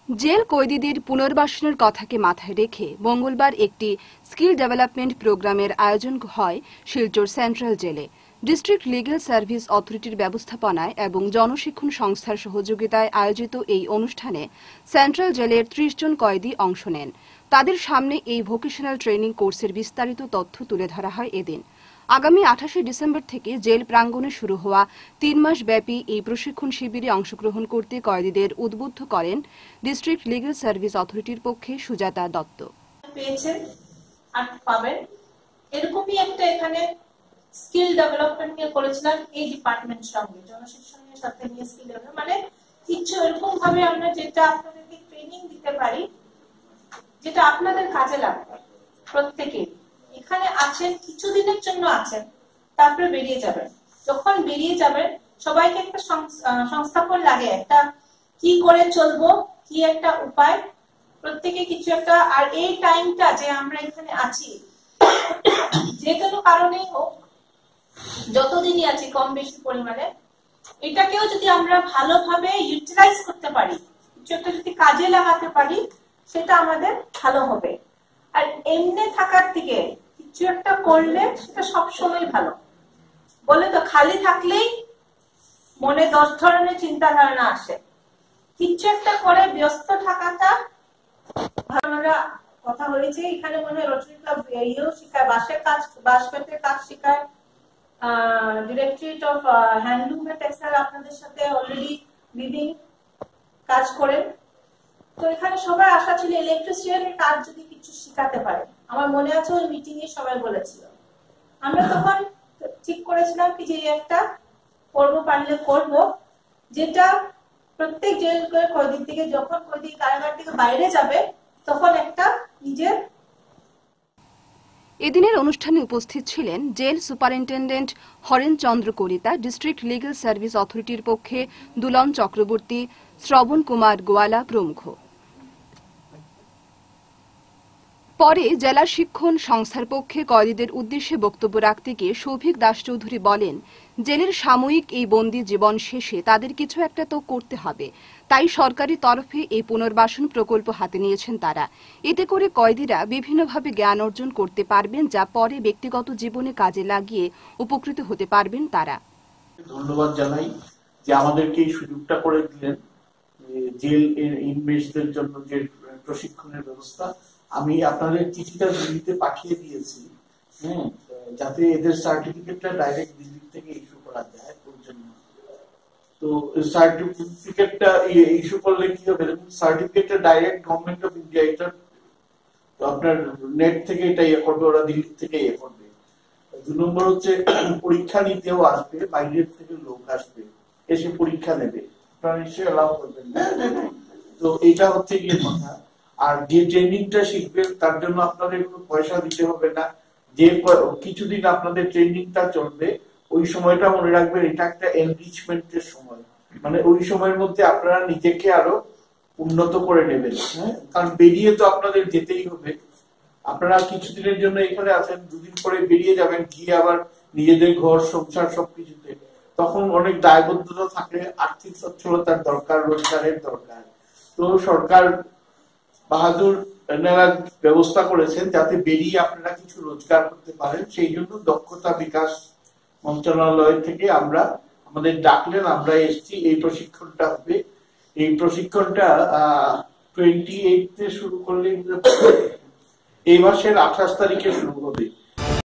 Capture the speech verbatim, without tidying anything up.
Jail কয়েদিদের পুনর্বাসনের কথাকে মাথায় রেখে মঙ্গলবার একটি স্কিল ডেভেলপমেন্ট প্রোগ্রামের আয়োজন হয় শিলচর সেন্ট্রাল জেলে। ডিস্ট্রিক্ট লিগ্যাল সার্ভিস অথরিটির ব্যবস্থাপনায় এবং জনশিক্ষণ সংস্থার সহযোগিতায় আয়োজিত এই অনুষ্ঠানে সেন্ট্রাল জেলের ত্রিশ জন কয়েদি অংশ নেন। তাদের সামনে এই ভোকেশনাল ট্রেনিং কোর্সের বিস্তারিত তথ্য তুলে ধরা হয় এদিন। আগামী আঠাশে ডিসেম্বর থেকে জেল প্রাঙ্গণে শুরু হওয়া তিন মাস ব্যাপী এই প্রশিক্ষণ শিবিরে অংশগ্রহণ করতে কয়েদিদের উদ্বুদ্ধ করেন ডিস্ট্রিক্ট লিগ্যাল সার্ভিস অথরিটির পক্ষে সুজাতা দত্ত। পেয়েছেন আর পাবেন এরকমই একটা এখানে স্কিল ডেভেলপমেন্ট নিয়ে করেছিলাম এই ডিপার্টমেন্ট সঙ্গে জনশিক্ষণের সাথে নিয়ে স্কিল ডেভেলপমেন্ট মানে কিছু এরকম ভাবে আমরা যেটা আপনাদেরকে ট্রেনিং দিতে পারি যেটা আপনাদের কাজে লাগবে। প্রত্যেকে এখানে আছেন কিছুদিনের জন্য আছেন, তারপরে বেরিয়ে যাবেন। যখন বেরিয়ে যাবেন সবাইকে একটা সংস্থাপন লাগে, একটা কি করে চলবো, কি একটা উপায়, প্রত্যেকে কিছু একটা। আর এই টাইমটা যে আমরা এখানে আছি যে কোনো কারণেই হোক, যতদিনই আছি কম বেশি পরিমাণে, এটাকেও যদি আমরা ভালোভাবে ইউটিলাইজ করতে পারি, কিছু একটা যদি কাজে লাগাতে পারি, সেটা আমাদের ভালো হবে। আর এমনি থাকার থেকে কিছু একটা করলে সেটা সবসময় ভালো। বলে তো খালি থাকলেই মনে দশ ধরনের চিন্তা ধারণা আসে, কিছু একটা করে ব্যস্ত থাকাটা আমরা কথা হয়েছে এখানে মনে হয় রোটারি ক্লাব ইয়েও শেখায়, বাঁশের কাজ বাঁশ কাঠের কাজ শেখায়, ডিরেক্টরেট অফ হ্যান্ডলুম এর টেক্সটাইল আপনাদের সাথে অলরেডি লিডিং কাজ করেন। তো এখানে সবাই আশা ছিল ইলেকট্রিশিয়ানের কাজ যদি কিছু শিখাতে পারে। আমার মনে আছে ওই মিটিং এ সবাই বলেছিল, আমরা তখন ঠিক করেছিলাম কি যে একটা করবো, পারলে করব, যেটা প্রত্যেক জেল কয়েদির থেকে যখন কয়েদি কারাগার থেকে বাইরে যাবে তখন একটা নিজের। এদিনের অনুষ্ঠানে উপস্থিত ছিলেন jail superintendent Horen Chandra Kalita, district legal service অথরিটির পক্ষে দুলন চক্রবর্তী, শ্রবণ কুমার গোয়ালা প্রমুখ। পরে জেলা শিক্ষণ সংস্থার পক্ষে কয়েদিদের উদ্দেশ্যে বক্তব্য রাখতে গিয়ে সৌভিক দাস চৌধুরী বলেন, জেলের সাময়িক এই বন্দী জীবন শেষে তাদের কিছু একটা তো করতে হবে, তাই সরকারি তরফে এই পুনর্বাসন প্রকল্প হাতে নিয়েছেন তারা। এতে করে কয়েদিরা বিভিন্নভাবে জ্ঞান অর্জন করতে পারবেন, যা পরে ব্যক্তিগত জীবনে কাজে লাগিয়ে উপকৃত হতে পারবেন তারা। ধন্যবাদ জানাই যে আমাদেরকে এই সুযোগটা করে দিলেন জেল ইনমেটসদের জন্য যে প্রশিক্ষণের ব্যবস্থা। আমি আপনাদের চিঠিটা দিল্লিতে পাঠিয়ে দিয়েছি, হ্যাঁ, যাতে এদের সার্টিফিকেটটা ডাইরেক্ট দিল্লি থেকে ইস্যু করা যায় ওর জন্য। তো সার্টিফিকেটটা ইস্যু করলে কি হবে, সার্টিফিকেটটা ডাইরেক্ট গভর্নমেন্ট অফ ইন্ডিয়া, এটা তো আপনার নেট থেকে এটা ইয়ে করবে, ওরা দিল্লি থেকে ইয়ে করবে। দু নম্বর হচ্ছে পরীক্ষা নিতেও আসবে, বাইরের থেকে লোক আসবে, এসে পরীক্ষা নেবে, আপনারা নিশ্চয়ই অ্যালাউ করবেন। তো এটা হচ্ছে গিয়ে কথা। আর যে ট্রেনিংটা শিখবেন তার জন্য আপনাদের কোনো পয়সা দিতে হবে না। যে কিছুদিন আপনাদের ট্রেনিংটা চলবে ওই সময়টা মনে রাখবেন এটা একটা এনরিচমেন্টের সময়, মানে ওই সময়ের মধ্যে আপনারা নিজেকে আরো উন্নত করে নেবেন। হ্যাঁ, কারণ বেরিয়ে তো আপনাদের যেতেই হবে। আপনারা কিছুদিনের জন্য এখানে আছেন, দুদিন পরে বেরিয়ে যাবেন, গিয়ে আবার নিজেদের ঘর সংসার সবকিছুতে তখন অনেক দায়বদ্ধতা থাকে, আর্থিক সচ্ছলতার দরকার, রোজগারের দরকার। তো সরকার বাহাদুর ব্যবস্থা করেছেন যাতে বেরিয়ে আপনারা কিছু রোজগার করতে পারেন। সেই জন্য দক্ষতা বিকাশ মন্ত্রণালয় থেকে আমরা আমাদের ডাকলেন, আমরা এসছি। এই প্রশিক্ষণটা হবে, এই প্রশিক্ষণটা আহ টোয়েন্টি এইট শুরু করলে এই মাসের আঠাশ তারিখে শুরু হবে।